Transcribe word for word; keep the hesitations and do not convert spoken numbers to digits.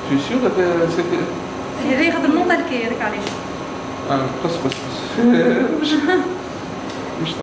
Tu es sûr que c'était... هذا ياخذ النوطه الكي هذاك علاش. اه قص قص قص.